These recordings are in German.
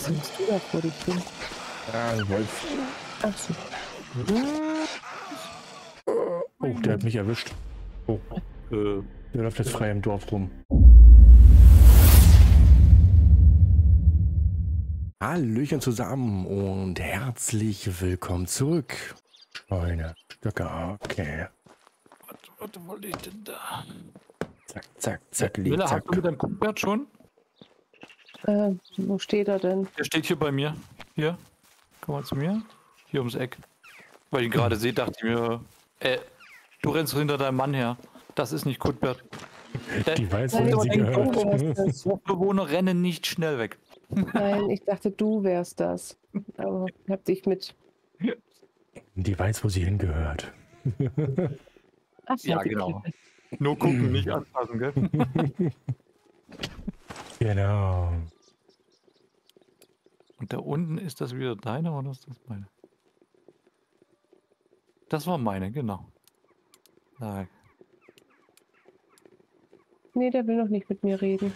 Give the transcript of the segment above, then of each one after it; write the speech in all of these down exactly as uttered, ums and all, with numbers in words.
Was siehst du da vor dich hin? Ah, ein Wolf. Ach so. Oh, der hat mich erwischt. Oh, Äh, der läuft jetzt frei im Dorf rum. Hallöchen zusammen und herzlich willkommen zurück. Scheune, Stöcker, okay. was, was wollte ich denn da? Zack, zack, zack, lieg, Miller, zack. hast du mit deinem Guckbert schon? Äh, wo steht er denn? Der steht hier bei mir. Hier. Komm mal zu mir. Hier ums Eck. Weil ich ihn gerade sehe, dachte ich mir, äh, du rennst hinter deinem Mann her. Das ist nicht Cuthbert. Die weiß, Nein, wo sie ich dachte, du wärst gehört. das. Bewohner rennen nicht schnell weg. Nein, ich dachte, du wärst das. Aber ich hab dich mit. Die weiß, wo sie hingehört. Ach, Ja, die genau. Klippe. Nur gucken, nicht anfassen, gell? Genau. Und da unten ist das wieder deine oder ist das meine? Das war meine, genau. Da. Nee, der will noch nicht mit mir reden.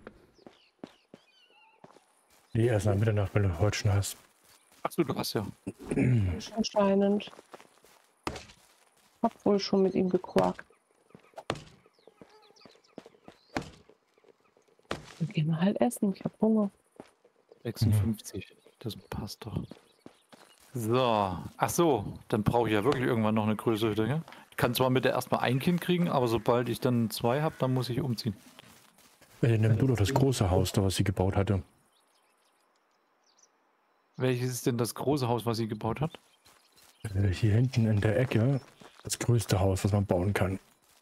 Die erst nach Mitternacht, wenn du Holzchen hast. Achso, du hast ja. Anscheinend. Hab wohl schon mit ihm gequakt. Dann gehen wir halt essen. Ich hab Hunger. sechsundfünfzig. Das passt doch. So. Ach so, dann brauche ich ja wirklich irgendwann noch eine größere Hütte, gell? Ich kann zwar mit der erstmal ein Kind kriegen, aber sobald ich dann zwei habe, dann muss ich umziehen. Äh, nimm du doch das große Haus da, was sie gebaut hatte. Welches ist denn das große Haus, was sie gebaut hat? Äh, hier hinten in der Ecke. Das größte Haus, was man bauen kann.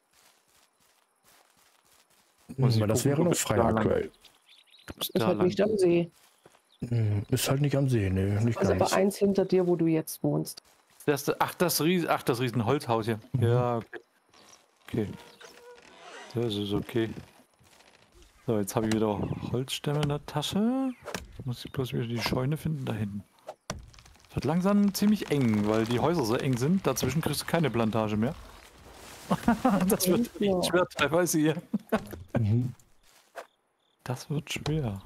Muss ich Aber das gucken, wäre ob noch es frei da lang- aktuell. Ist halt nicht am See. Hm, Ist halt nicht am See, ne, nicht Also aber ganz. eins hinter dir, wo du jetzt wohnst. Das, ach, das Ries, ach, das Riesenholzhaus hier. Mhm. Ja, okay. Okay. Das ist okay. So, jetzt habe ich wieder Holzstämme in der Tasche. Jetzt muss ich bloß wieder die Scheune finden da hinten. Es wird langsam ziemlich eng, weil die Häuser so eng sind. Dazwischen kriegst du keine Plantage mehr. Das wird Ja. echt schwer teilweise hier. Mhm. Das wird schwer.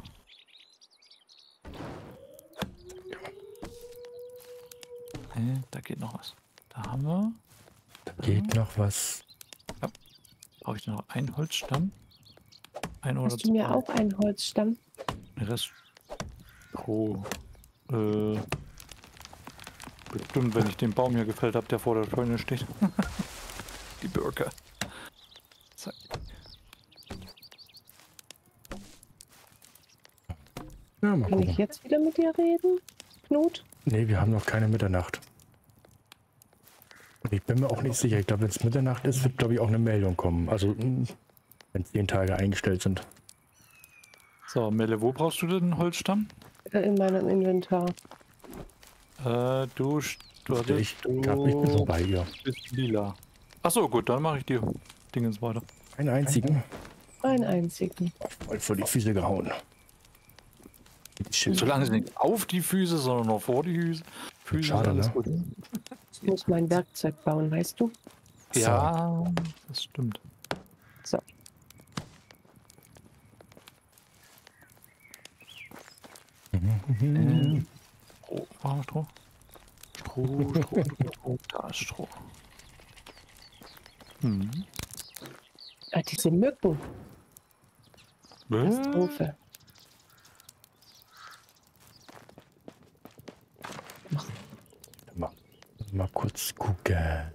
Äh, da geht noch was. Da haben wir. Geht noch was. Brauche ich noch einen Holzstamm? Ein oder Hast du mir zwei? auch einen Holzstamm? Den Rest pro. Äh, bestimmt, wenn ich den Baum hier gefällt habe, der vor der Scheune steht. Die Birke. Zack. Ja, mal Kann ich gucken. jetzt wieder mit dir reden, Knut? Ne, wir haben noch keine Mitternacht. Und ich bin mir auch nicht sicher. Ich glaube, wenn es Mitternacht ist, wird, glaube ich, auch eine Meldung kommen. Also, mh, wenn zehn Tage eingestellt sind. So, Melle, wo brauchst du denn einen Holzstamm? Äh, In meinem Inventar. Äh, du, st- du, hattest- Ich, hab, ich bin schon bei ihr. bist lila. Achso, gut, dann mache ich die Dingens weiter. Einen einzigen. Einen einzigen. Voll vor die Füße gehauen. Schön. Solange es nicht auf die Füße, sondern noch vor die Füße. Füße Schade, ist alles ne? gut. Ich muss mein Werkzeug bauen, weißt du? Ja, das stimmt. So. Äh, Stroh, machen wir Stroh? Stroh, Stroh, Stroh, Stroh, da ist Stroh. Hm. Ah, diese Mücken. Äh? Katastrophe. Mal, mal kurz gucken.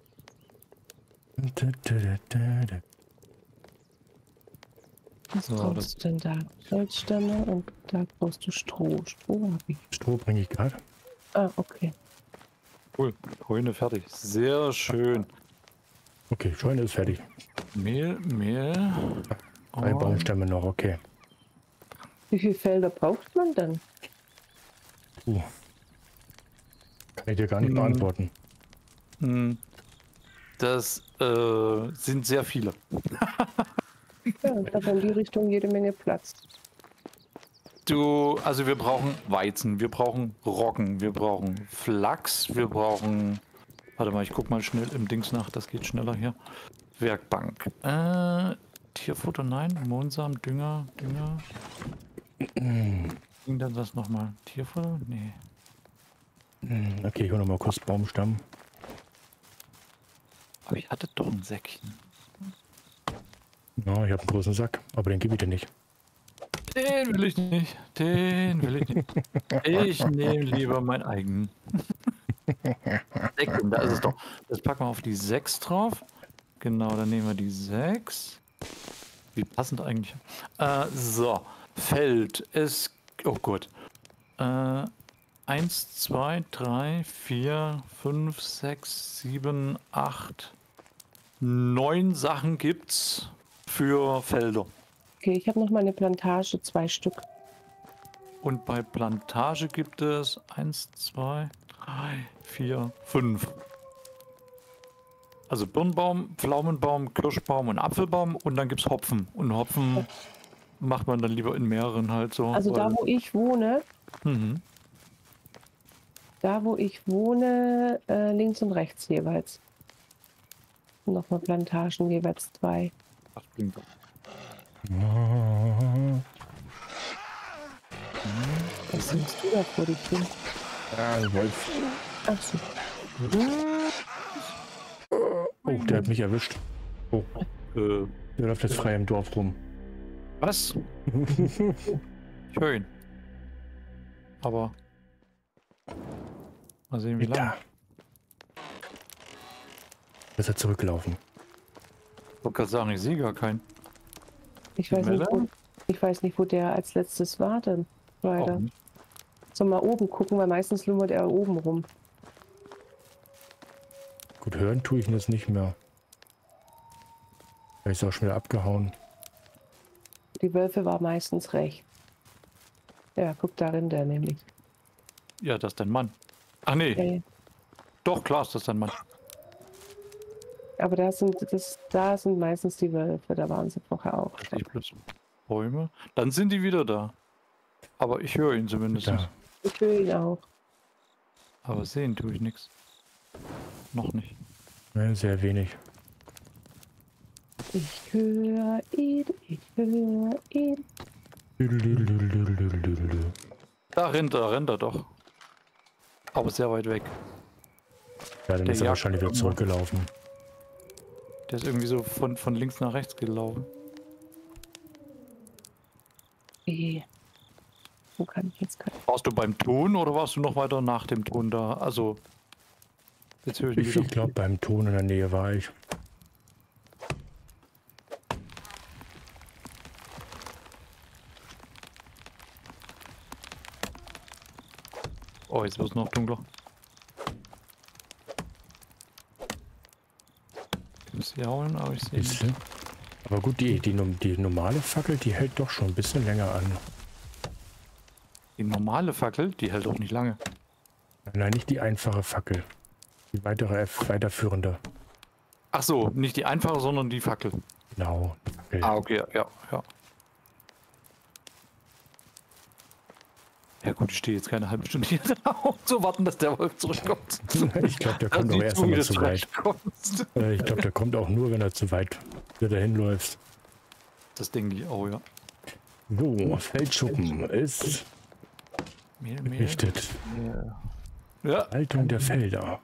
Was So, brauchst das- du denn da? Holzstämme und da brauchst du Stroh. Stroh habe ich. Stroh bringe ich gerade. Ah, okay. Cool, Scheune fertig. Sehr schön. Okay, Scheune ist fertig. Mehl, Mehl. Drei Oh, Baumstämme noch, okay. Wie viele Felder braucht man denn? Uh. Kann ich dir gar nicht Hm. beantworten. hm. Das äh, sind sehr viele. Ja, ich habe in die Richtung jede Menge Platz. Du, also wir brauchen Weizen, wir brauchen Roggen, wir brauchen Flachs, wir brauchen. Warte mal, ich guck mal schnell im Dings nach, das geht schneller hier. Werkbank. Äh, Tierfutter, nein. Mohnsamen, Dünger, Dünger. ging denn das nochmal? Tierfutter? Nee. Hm, okay, ich hole nochmal kurz Baumstamm. Aber ich hatte doch ein Säckchen. Ja, ich habe einen großen Sack, aber den gebe ich dir nicht. Den will ich nicht. Den will ich nicht. Ich nehme lieber meinen eigenen. Säckchen, da ist es doch. Das packen wir auf die sechs drauf. Genau, dann nehmen wir die sechs. Wie passend eigentlich. Äh, so. Feld ist. Oh Gott. Äh, eins, zwei, drei, vier, fünf, sechs, sieben, acht, neun Sachen gibt's für Felder. Okay, ich habe noch mal eine Plantage, zwei Stück. Und bei Plantage gibt es eins, zwei, drei, vier, fünf. Also Birnbaum, Pflaumenbaum, Kirschbaum und Apfelbaum und dann gibt es Hopfen. Und Hopfen macht man dann lieber in mehreren halt so. Also da, weil- wo ich wohne, Mhm. da, wo ich wohne, äh, links und rechts jeweils. Und nochmal Plantagen, jeweils zwei. Das klingt doch. Was nimmst du da vor dich hin? Ah, ein Wolf. Ach so. Oh, der hat mich erwischt. Oh, Äh, der läuft jetzt frei im Dorf rum. was? Ich höre ihn. Aber. Mal sehen, wie Da. lange. Ist er zurückgelaufen? Ich wollte gerade sagen, ich sehe gar keinen. Ich weiß, nicht, wo, ich weiß nicht, wo der als letztes war denn. Auch Leider. nicht. Soll mal oben gucken, weil meistens lummert er oben rum. Gut, hören tue ich ihn jetzt nicht mehr. Er ist auch schon wieder abgehauen. Die Wölfe war meistens recht. Ja, guck darin der nämlich. Ja, das ist dein Mann. Ach nee, Okay. doch, klar ist das dein Mann. Aber da sind, das, da sind meistens die Wölfe, da waren sie vorher auch. Da sehe ich bloß Bäume. Dann sind die wieder da. Aber ich höre ihn zumindest. Da. Ich höre ihn auch. Aber sehen tue ich nichts. Noch nicht. Ne, sehr wenig. Ich höre ihn, ich höre ihn. Da rennt er, rennt er doch. Aber sehr weit weg. Ja, dann Der ist er jagt wahrscheinlich wieder irgendwo. zurückgelaufen. Der ist irgendwie so von, von links nach rechts gelaufen. Eh. Wo kann ich jetzt kein... Warst du beim Ton oder warst du noch weiter nach dem Ton da? Also, jetzt höre ich ihn Ich, wieder. ich glaube, beim Ton in der Nähe war ich. Oh, jetzt wird es noch dunkler. Ich muss sie hauen, aber ich sehe Siehst nicht. du? Aber gut, die, die, die normale Fackel, die hält doch schon ein bisschen länger an. Die normale Fackel, die hält auch nicht lange. Nein, nicht die einfache Fackel. Die weitere, weiterführende. Ach so, nicht die einfache, sondern die Fackel. Genau. die Fackel. Ah, okay, ja, ja. Ja gut, ich stehe jetzt keine halbe Stunde hier drauf zu warten, dass der Wolf zurückkommt. Ich glaube, der kommt Dass auch die erst Zunge einmal des zu weit. Fleischkommst. Äh, Ich glaube, der kommt auch nur, wenn er zu weit wieder dahin läuft. Das denke ich auch, ja. So, Feldschuppen ist Mehl, Mehl, gerichtet. Mehl. Ja, Haltung der Felder.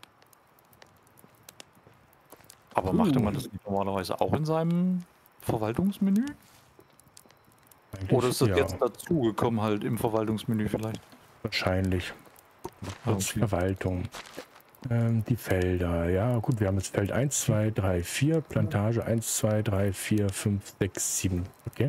aber machte man das nicht normalerweise auch in seinem Verwaltungsmenü? Eigentlich, Oder ist das ja, jetzt dazugekommen halt im Verwaltungsmenü vielleicht? wahrscheinlich. Kurz okay. Verwaltung. Ähm, die Felder. Ja, gut, wir haben jetzt Feld eins, zwei, drei, vier. Plantage eins, zwei, drei, vier, fünf, sechs, sieben. Okay.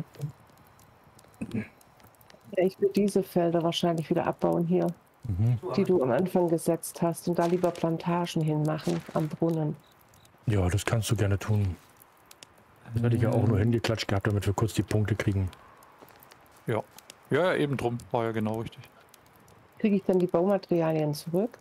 Ja, ich will diese Felder wahrscheinlich wieder abbauen hier, Mhm. die du am Anfang gesetzt hast und da lieber Plantagen hinmachen am Brunnen. Ja, das kannst du gerne tun. Das hätte ich ja auch nur hingeklatscht gehabt, damit wir kurz die Punkte kriegen. Ja. Ja, ja, eben drum. War ja genau richtig. Kriege ich dann die Baumaterialien zurück?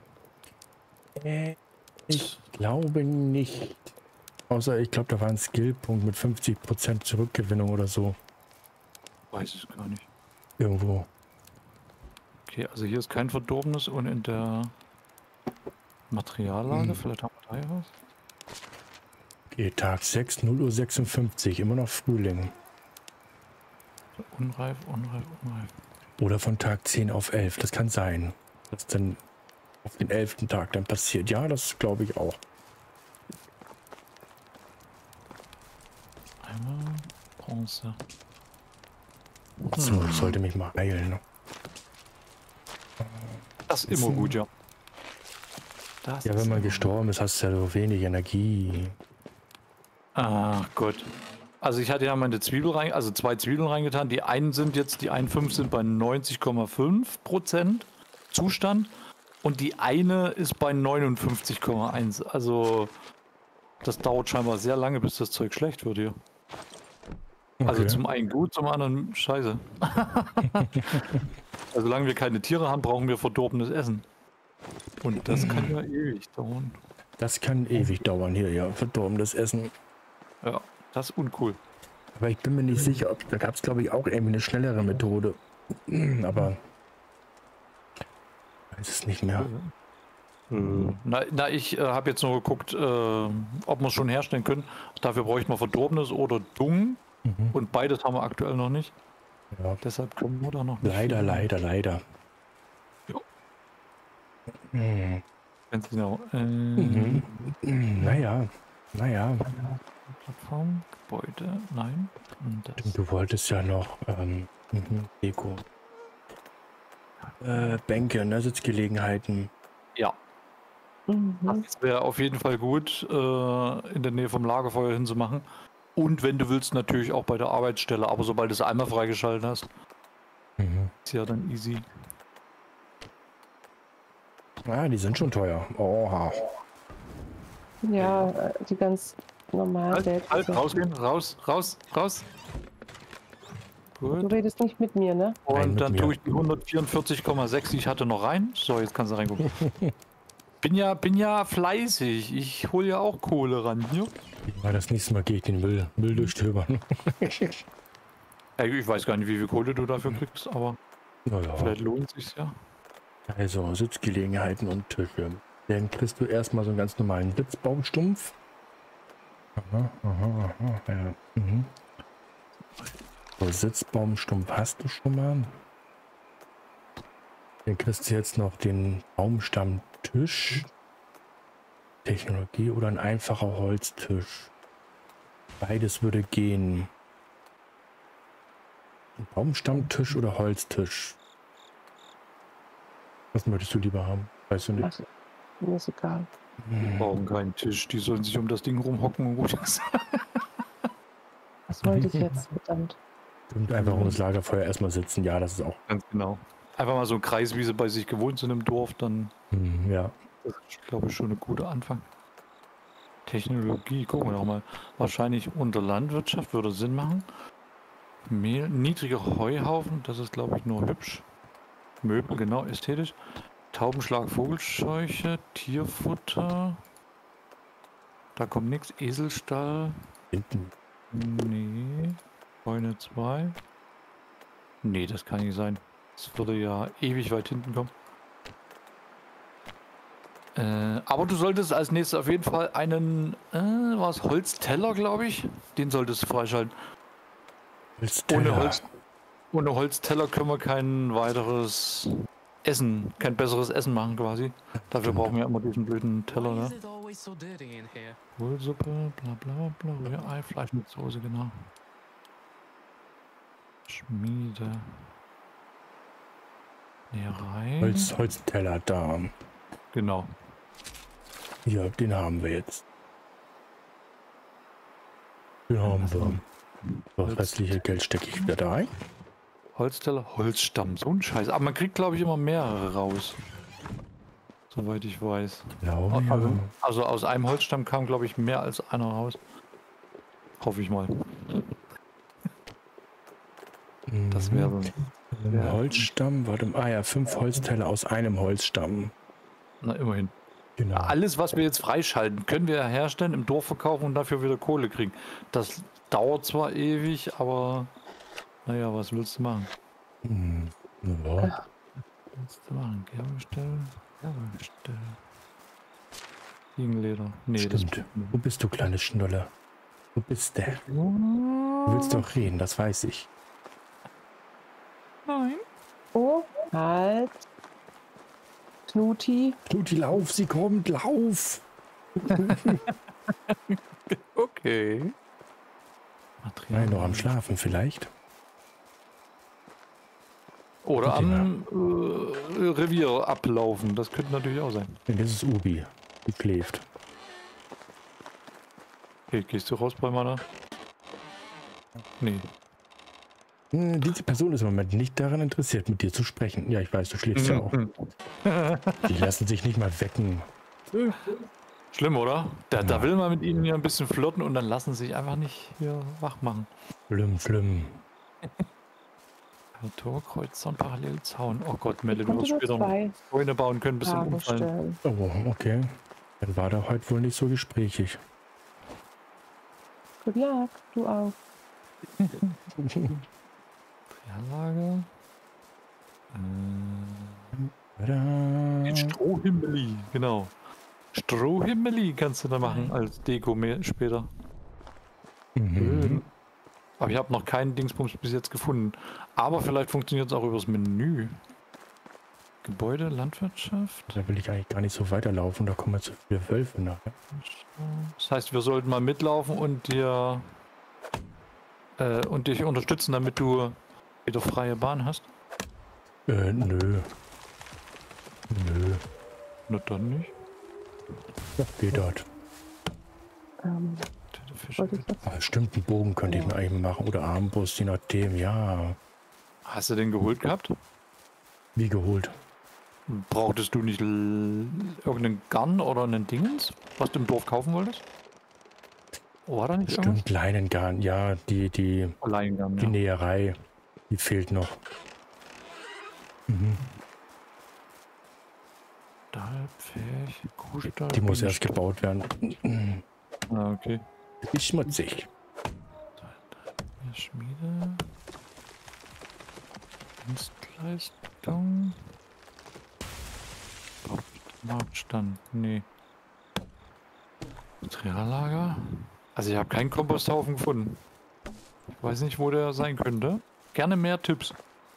Ich glaube nicht. Außer, ich glaube, da war ein Skillpunkt mit fünfzig Prozent Zurückgewinnung oder so. Weiß ich gar nicht. Irgendwo. Okay, also hier ist kein Verdorbenes und in der Materiallage, Hm. vielleicht haben wir da ja was. Okay, Tag sechs, null Uhr sechsundfünfzig. Immer noch Frühling. Unreif, unreif, unreif. Oder von Tag zehn auf elf. Das kann sein. Das dann auf den elften Tag dann passiert. Ja, das glaube ich auch. Einmal Bronze. So, ich sollte mich mal heilen. Das ist immer gut, ja. Das Ja, ist wenn man immer gestorben ist, hast du ja so wenig Energie. gut. Ach Gott. Also ich hatte ja meine Zwiebel rein, also zwei Zwiebeln reingetan. Die einen sind jetzt, die einen fünf sind bei neunzig Komma fünf Prozent Zustand und die eine ist bei neunundfünfzig Komma eins. Also das dauert scheinbar sehr lange, bis das Zeug schlecht wird hier. Also Okay. zum einen gut, zum anderen scheiße. Also solange wir keine Tiere haben, brauchen wir verdorbenes Essen. Und das kann ja ewig dauern. Das kann ewig dauern hier, ja. Verdorbenes Essen. Ja, das ist uncool. Aber ich bin mir nicht sicher, ob da gab es, glaube ich, auch irgendwie eine schnellere Methode. Aber weiß es nicht mehr. Na, na ich äh, habe jetzt nur geguckt, äh, ob wir es schon herstellen können. Dafür bräuchten wir verdorbenes oder Dung. Mhm. Und beides haben wir aktuell noch nicht. Ja. Deshalb können wir da noch nicht. Leider, viel- leider, leider. Ja. Hm. Ganz genau. Äh, Mhm. Hm, Naja, naja. Plattform, Gebäude, nein. Und das. Du wolltest ja noch ähm, mhm, Deko. Äh, Bänke, ne, Sitzgelegenheiten. Ja, Mhm. das wäre auf jeden Fall gut, äh, in der Nähe vom Lagerfeuer hinzumachen. Und wenn du willst, natürlich auch bei der Arbeitsstelle. Aber sobald du es einmal freigeschaltet hast, Mhm. ist ja dann easy. Ah, die sind schon teuer. Oha. Ja, äh, die ganz normal Halt, selbst. halt, rausgehen, raus, raus, raus. Du Gut. redest nicht mit mir, ne? Nein, Und mit dann mir. tue ich die hundertvierundvierzig Komma sechs, die ich hatte, noch rein. So, jetzt kannst du reingucken. bin ja, bin ja fleißig. Ich hole ja auch Kohle ran hier. Ja, das nächste Mal gehe ich den Müll, Müll durchstöbern. Ey, ich weiß gar nicht, wie viel Kohle du dafür kriegst, aber Naja, vielleicht lohnt sich's ja. also Sitzgelegenheiten und Tische. Dann kriegst du erstmal so einen ganz normalen Sitzbaumstumpf. Aha, aha, aha, ja. Mhm. So, Sitzbaumstumpf hast du schon mal. Dann kriegst du jetzt noch den Baumstammtisch. Technologie oder ein einfacher Holztisch. Beides würde gehen. Ein Baumstammtisch oder Holztisch? Was möchtest du lieber haben? Weißt du nicht? Ach, mir ist egal. Die Hm. brauchen keinen Tisch, die sollen sich um das Ding rumhocken und gut ist. Was wollte ich jetzt? Verdammt. Und einfach um das Lagerfeuer erstmal sitzen. Ja, das ist auch. Ganz genau. Einfach mal so ein Kreis, wie sie bei sich gewohnt sind im Dorf, dann Hm, ja. das ist, glaube ich, schon ein guter Anfang. Technologie, gucken wir doch mal. Wahrscheinlich unter Landwirtschaft würde Sinn machen. Mehl, niedriger Heuhaufen, das ist, glaube ich, nur hübsch. Möbel, genau, ästhetisch. Taubenschlag, Vogelscheuche, Tierfutter. Da kommt nichts. Eselstall. Hinten. Nee. Scheune zwei. Nee, das kann nicht sein. Das würde ja ewig weit hinten kommen. Äh, aber du solltest als nächstes auf jeden Fall einen, äh, was, Holzteller, glaube ich. Den solltest du freischalten. Holzteller. Ohne, Holz, ohne Holzteller können wir kein weiteres Essen, kein besseres Essen machen quasi. Dafür Stimmt. brauchen wir immer diesen blöden Teller, Why ne? is it always so dirty in here? Kohlsuppe, bla bla bla, Rührei, Fleisch mit Soße, genau. Schmiede. Näherei. Holz, Holzteller da. Genau. Ja, den haben wir jetzt. Den haben wir. Das restliche Geld stecke ich wieder da rein. Holzteller, Holzstamm, so ein Scheiß. Aber man kriegt, glaube ich, immer mehrere raus. Soweit ich weiß. Glaube, ja. Also, also aus einem Holzstamm kam, glaube ich, mehr als einer raus. Hoffe ich mal. Das Mhm. wäre. Ein Holzstamm, warte mal. Ah ja, fünf Holzteller aus einem Holzstamm. Na, immerhin. Genau. Alles, was wir jetzt freischalten, können wir herstellen, im Dorf verkaufen und dafür wieder Kohle kriegen. Das dauert zwar ewig, aber naja, was willst du machen? Hm. Ja. Was willst du machen? Gerbestell, Gerbestell. Fliegenleder. Nee, Stimmt. Wo bist du, kleine Schnulle? Wo bist du? Du willst doch reden, das weiß ich. Nein. Oh, halt. Knuti. Knuti, lauf, sie kommt, lauf. Okay. Nein, noch am Schlafen vielleicht. Oder Okay, am äh, Revier ablaufen. Das könnte natürlich auch sein. Das ist Ubi. Die schläft. Okay, gehst du raus bei meiner? Nee. Hm, Diese Person ist im Moment nicht daran interessiert, mit dir zu sprechen. Ja, ich weiß, du schläfst ja auch. Die lassen sich nicht mal wecken. Schlimm, oder? Da, Ja. da will man mit ihnen ja ein bisschen flirten und dann lassen sie sich einfach nicht hier wach machen. Schlimm, schlimm. Torkreuzzaun, Parallelzaun. Oh Gott, Melle, Ich du konnte wirst nur später noch zwei Zäune bauen können, bis zum Fragen Umfallen. stellen. Oh, okay. Dann war der heute wohl nicht so gesprächig. Good luck, du auch. Anlage. Äh, Tada. Strohhimmeli, genau. Strohhimmeli kannst du da machen als Deko mehr später. Mhm. Aber ich habe noch keinen Dingsbums bis jetzt gefunden. Aber vielleicht funktioniert es auch übers Menü. Gebäude, Landwirtschaft. Da will ich eigentlich gar nicht so weiterlaufen, da kommen zu viele Wölfe nachher. Das heißt, wir sollten mal mitlaufen und dir äh, und dich unterstützen, damit du wieder freie Bahn hast. Äh, nö. Nö. Na dann nicht. Das geht dort. Ähm, wollte ich jetzt Ah, stimmt, einen Bogen könnte ich mir eigentlich machen. Oder Armbrust, je nachdem, ja. Hast du den geholt gehabt? Wie geholt. Brauchtest du nicht l- irgendeinen Garn oder einen Dingens, was du im Dorf kaufen wolltest? War da nicht Stimmt, Leinengarn, ja, die, die, irgendwas? Leinengarn, die ja. Näherei, die fehlt noch. Mhm. Stahl, Pferd, Kuhstall. Die muss erst Bienenstock. gebaut werden. Ah, okay. Ist schmutzig. Schmiede. Dienstleistung. Marktstand. Nee. Materiallager. Also ich habe keinen Komposthaufen gefunden. Ich weiß nicht, wo der sein könnte. Gerne mehr Tipps.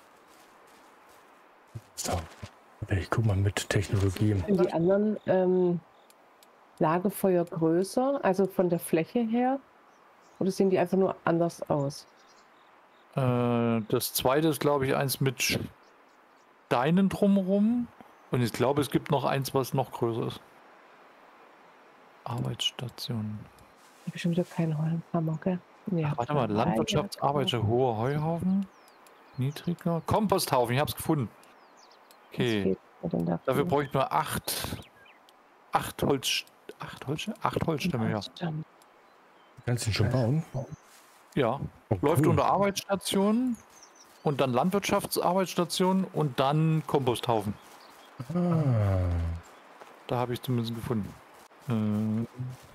So. Ich guck mal mit Technologie. Sind die anderen ähm, Lagerfeuer größer, also von der Fläche her? Oder sehen die einfach nur anders aus? Äh, das zweite ist, glaube ich, eins mit Steinen drumherum. Und ich glaube, es gibt noch eins, was noch größer ist. Arbeitsstation. Ich habe schon wieder keinen Holzhammer, gell? Ja, Ach, warte mal, Landwirtschaftsarbeiter, hoher Heuhaufen. Niedriger. Komposthaufen, ich habe es gefunden. Okay. Dafür bräuchte ich nur acht. Acht Holz. Acht Holz? Acht Holzstämme, ja. Kannst du ihn schon bauen? Ja. Oh, Läuft cool. unter Arbeitsstation und dann Landwirtschaftsarbeitsstation und dann Komposthaufen. Ah. Da habe ich zumindest gefunden. Äh,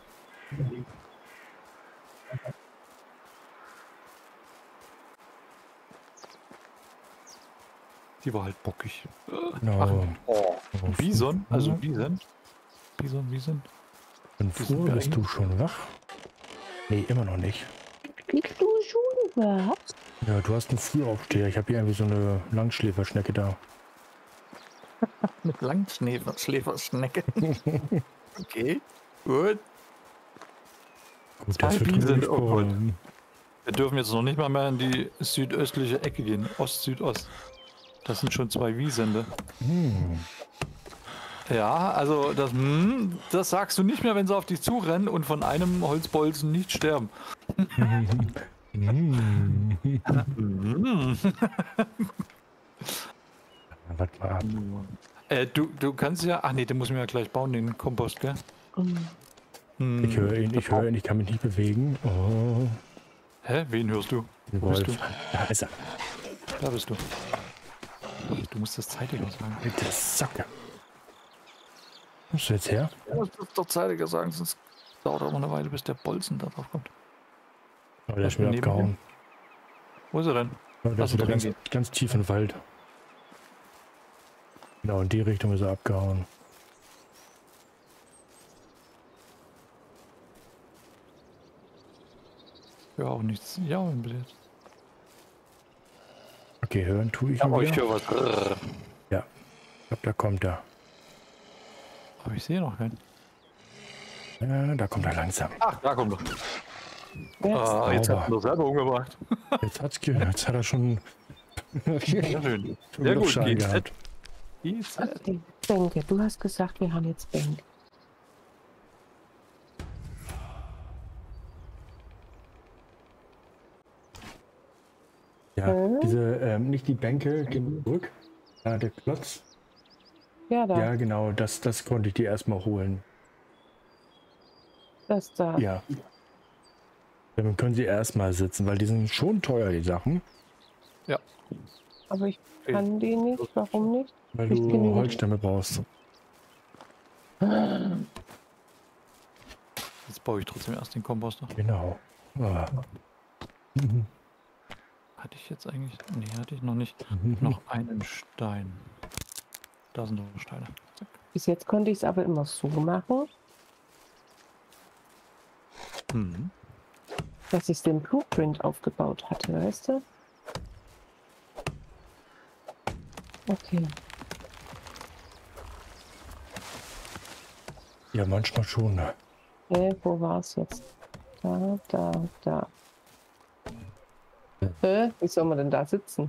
die war halt bockig. Genau. Ach, oh. Oh, Bison, also Uhr. Bison. Bison, Bison. fünf die sind Uhr, wir bist du eigentlich- schon wach? Nee, immer noch nicht. Kriegst du schon was? Ja, du hast einen Frühaufsteher. Ich habe hier irgendwie so eine Langschläferschnecke da. Mit Langschläferschnecke. Okay, gut. Gut, Zwei das wird Bison, gut oh Gott. kommen. Wir dürfen jetzt noch nicht mal mehr in die südöstliche Ecke gehen. Ost-Südost. Das sind schon zwei Wiesende. Hm. Ja, also das, hm, das sagst du nicht mehr, wenn sie auf dich zurennen und von einem Holzbolzen nicht sterben. Hm. Hm. Warte mal ab. Äh, du, du kannst ja. Ach nee, den muss ich mir ja gleich bauen, den Kompost, gell? Mhm. Hm. Ich höre ihn, ich höre ihn, ich kann mich nicht bewegen. Oh, Hä? Wen hörst du? der Wo bist Wolf. du? Da ist er. Da bist du. Du musst das zeitiger sagen. Mit der Socke. Kommst du jetzt her? Du musst das doch zeitiger sagen, sonst dauert auch noch eine Weile, bis der Bolzen da drauf kommt. Oh, der Was ist wieder neben abgehauen. Wo ist er denn? Oh, der Lass ist uns wieder ganz, hingehen. ganz tief im Wald. Genau, in die Richtung ist er abgehauen. Ja, auch nichts. Ja, bis jetzt. Okay, hören tue ich Ja, ihn aber ich wieder. höre was. Brrr. Ich glaube, da kommt er. Aber ich sehe noch keinen. Ja, da kommt er langsam. Ach, da kommt er. Jetzt. Ah, jetzt Sauber. hat er das selber umgebracht. Jetzt, hat's ge jetzt hat er schon, Sehr schön. schon Sehr gut, Schaden G Z. gehabt. G Z. Okay, Bänke. Du hast gesagt, wir haben jetzt Bänke. Ja, Mhm. diese, ähm, nicht die Bänke, gehen zurück. Ja, der Klotz. Ja, da. Ja, genau, das, das konnte ich dir erstmal holen. Das da. Ja. Dann können sie erstmal sitzen, weil die sind schon teuer, die Sachen. Aber ich kann die nicht. Warum nicht? Weil Nicht du genügend. Holzstämme brauchst. Jetzt baue ich trotzdem erst den Komposter. Genau. Ah. Mhm. Hatte ich jetzt eigentlich. Nee, hatte ich noch nicht. Mhm. Noch einen Stein. Da sind noch Steine. Zack. Bis jetzt konnte ich es aber immer so machen, Mhm. dass ich den Blueprint aufgebaut hatte, weißt du? Okay. Ja, manchmal schon. Äh, wo war es jetzt? Da, da, da. Äh, wie soll man denn da sitzen?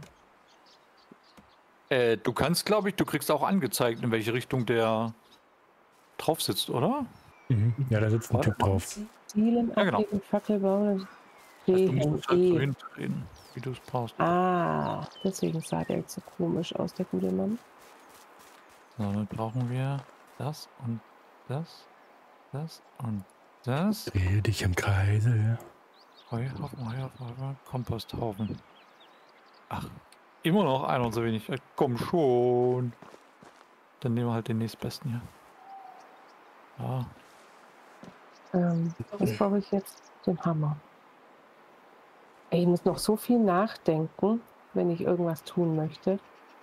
Äh, du kannst, glaube ich, du kriegst auch angezeigt, in welche Richtung der drauf sitzt, oder? Mhm. Ja, da sitzt ein Warte Typ mal. drauf. Zielen, Ja, genau. ablegen, Fackel bauen. Also, D, du musst Hängen, es halt so E. hindrehen, wie du es brauchst. Ah, deswegen sah der jetzt so komisch aus, der gute Mann. So, dann brauchen wir das und das, das und das. Drehe dich im Kreise. Heuhaufen, Heuhaufen, Heuhaufen, Komposthaufen. Ach, immer noch einer und so wenig. Äh, Komm schon. Dann nehmen wir halt den nächstbesten hier. Ja, Ähm, was brauche ich jetzt? Den Hammer. Ey, ich muss noch so viel nachdenken, wenn ich irgendwas tun möchte.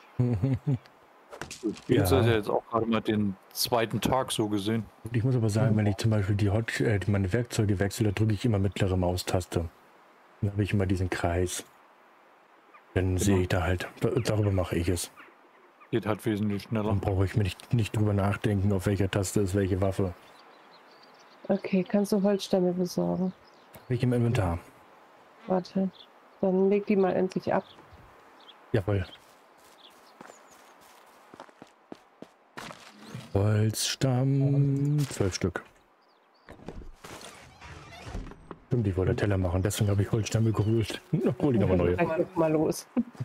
Jetzt Ja. ist ja jetzt auch gerade mal den zweiten Tag so gesehen. Ich muss aber sagen, wenn ich zum Beispiel die Hot, äh, meine Werkzeuge wechsle, drücke ich immer mittlere Maustaste. Dann habe ich immer diesen Kreis. Dann sehe ich da halt, da- darüber mache ich es. Geht halt wesentlich schneller. Dann brauche ich mir nicht, nicht drüber nachdenken, auf welcher Taste ist welche Waffe. Okay, kannst du Holzstämme besorgen? Habe ich im Inventar. Warte, dann leg die mal endlich ab. Jawohl. Holzstamm, zwölf Stück. Stimmt, ich wollte Teller machen, deswegen habe ich Holzstämme geholt. Hol ich nochmal neue. Gleich noch mal los.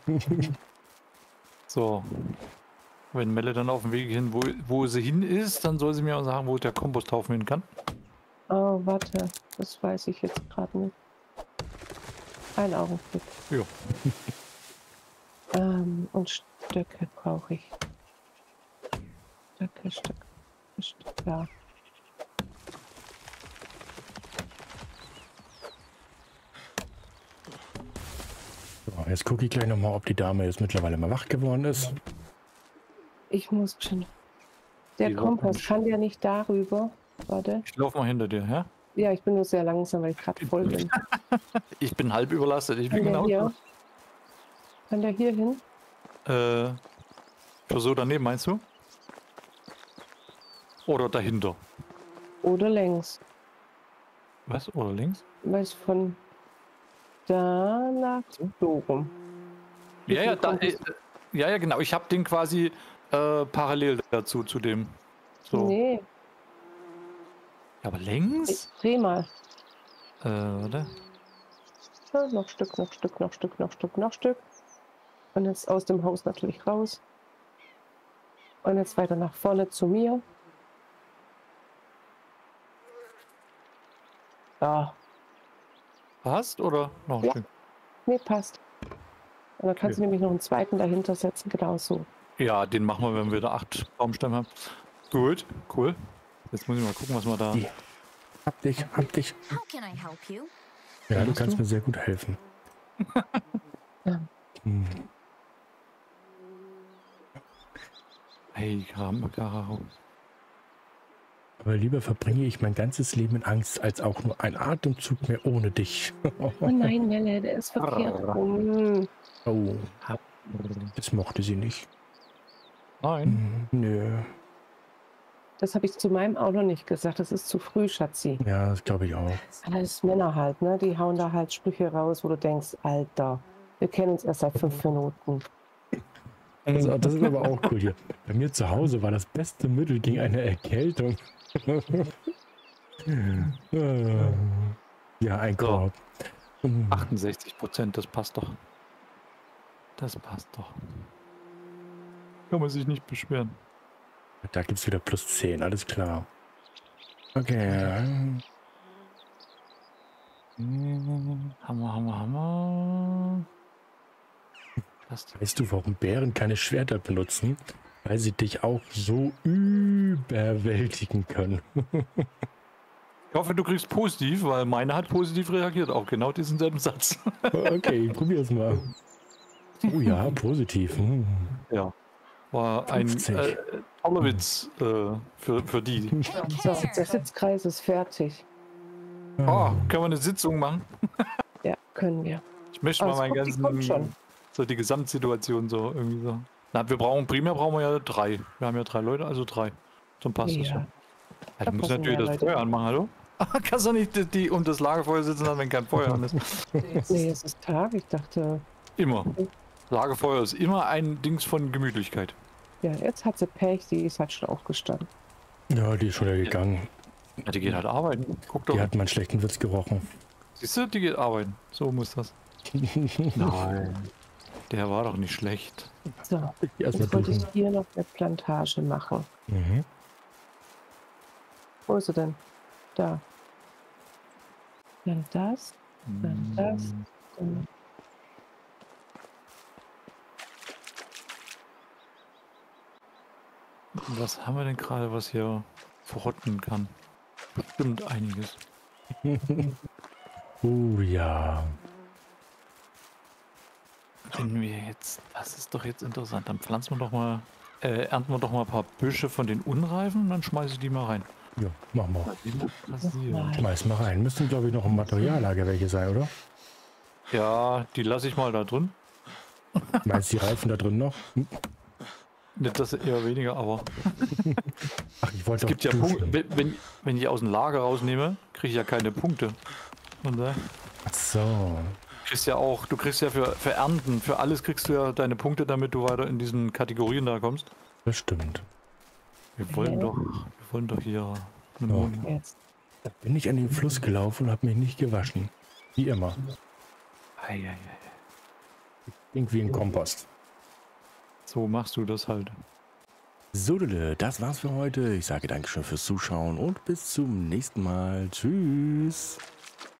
So. Wenn Melle dann auf dem Weg hin, wo, wo sie hin ist, dann soll sie mir auch sagen, wo der Komposthaufen hin kann. Oh, warte, das weiß ich jetzt gerade nicht. Ein Augenblick. Ja. Ähm, und Stöcke brauche ich. Stöcke, Stöcke, Stöcke, ja. So, jetzt gucke ich gleich nochmal, ob die Dame jetzt mittlerweile mal wach geworden ist. Ich muss schon. Der Die Kompass Wochen- kann ja nicht darüber. Warte. Ich laufe mal hinter dir, ja? Ja, ich bin nur sehr langsam, weil ich gerade voll bin. Ich bin halb überlastet. Ich bin Kann der genau. hier? Kann der hier hin? Äh, so daneben meinst du? Oder dahinter? Oder längs? Was? Oder links? Weil es von da nach so rum. Wie Ja, viel ja, da, kommt äh, es? ja, ja, genau. Ich habe den quasi äh, parallel dazu, zu dem. So. Nee, Ja, aber ich längs? dreh mal. Äh, warte. Ja, noch Stück, noch Stück, noch Stück, noch Stück, noch Stück. Und jetzt aus dem Haus natürlich raus. Und jetzt weiter nach vorne zu mir. Ja, Passt oder noch ein Ja. Stück? nee, passt. Und dann kannst du nämlich noch einen zweiten dahinter setzen, genau so. Ja, den machen wir, wenn wir da acht Baumstämme haben. Gut, cool. Jetzt muss ich mal gucken, was wir da. Die. Hab dich, hab dich. How can I help you? Ja, du Hast kannst du? mir sehr gut helfen. Ja. Hm. Hey, Kram, Karo. Aber lieber verbringe ich mein ganzes Leben in Angst, als auch nur ein Atemzug mehr ohne dich. Oh nein, Melle, der ist verkehrt rum. Oh. Das mochte sie nicht. Nein. Mhm. Nö. Das habe ich zu meinem auch noch nicht gesagt. Das ist zu früh, Schatzi. Ja, das glaube ich auch. Alles Männer halt, ne? Die hauen da halt Sprüche raus, wo du denkst, Alter, wir kennen uns erst seit fünf Minuten. Das, das ist aber auch cool hier. Bei mir zu Hause war das beste Mittel gegen eine Erkältung. Ja, ein So. Korb. Mhm. achtundsechzig Prozent, das passt doch. Das passt doch. Kann man sich nicht beschweren. Da gibt es wieder plus zehn, alles klar. Okay. Hammer, Hammer, Hammer. Das Weißt du, warum Bären keine Schwerter benutzen? Weil sie dich auch so überwältigen können. Ich hoffe, du kriegst positiv, weil meine hat positiv reagiert. Auch genau diesen selben Satz. Okay, ich probier's mal. Oh ja, positiv. Hm. Ja. War ein fünfzig. äh, toller Witz äh, für, für die. So, der Sitzkreis ist fertig. Oh, können wir eine Sitzung machen? Ja, können wir. Ich möchte Aber mal meinen es kommt- die kommt ganzen, schon. so die Gesamtsituation so irgendwie so. Na, wir brauchen, primär brauchen wir ja drei. Wir haben ja drei Leute, also drei. Dann passt das so. Ja, Ja, da du musst passen natürlich mehr das Leute. Feuer anmachen, hallo? Kannst du nicht die, die um das Lagerfeuer sitzen lassen, wenn kein Feuer an ist? nee, es ist Tag. Ich dachte, Immer. Lagerfeuer ist immer ein Dings von Gemütlichkeit. ja, jetzt hat sie Pech, die ist halt schon aufgestanden. Ja, die ist schon wieder gegangen. Ja, die geht halt arbeiten. Guck doch. Die hat meinen schlechten Witz gerochen. Siehst du, die geht arbeiten. So muss das. Nein. Der war doch nicht schlecht. So, Erstmal jetzt wollte ich duschen. hier noch eine Plantage machen. Mhm. Wo ist sie denn? Da. Dann das, dann das, dann Was haben wir denn gerade, was hier verrotten kann? Bestimmt einiges. Oh ja. Wenn wir jetzt, das ist doch jetzt interessant, dann pflanzen wir doch mal, äh, ernten wir doch mal ein paar Büsche von den Unreifen und dann schmeiße ich die mal rein. Ja, mach mal. Nein. Schmeiß mal rein. Müssten, glaube ich, noch im Materiallager welche sein, oder? Ja, die lasse ich mal da drin. Meinst du die Reifen da drin noch? Hm? Nicht das eher weniger, aber Ach, ich wollte es gibt ja Punkte. Wenn, wenn, wenn ich aus dem Lager rausnehme, kriege ich ja keine Punkte. Und äh, Ach so. du kriegst ja auch, du kriegst ja für, für Ernten, für alles kriegst du ja deine Punkte, damit du weiter in diesen Kategorien da kommst. Das stimmt. Wir wollen Ja. doch, wir wollen doch hier eine Ja. Mond- jetzt. Da bin ich an den Fluss gelaufen und habe mich nicht gewaschen. Wie immer. Ei, ei, ei. Irgendwie ein Kompost. So machst du das halt. So, Leute, das war's für heute. Ich sage Dankeschön fürs Zuschauen und bis zum nächsten Mal. Tschüss.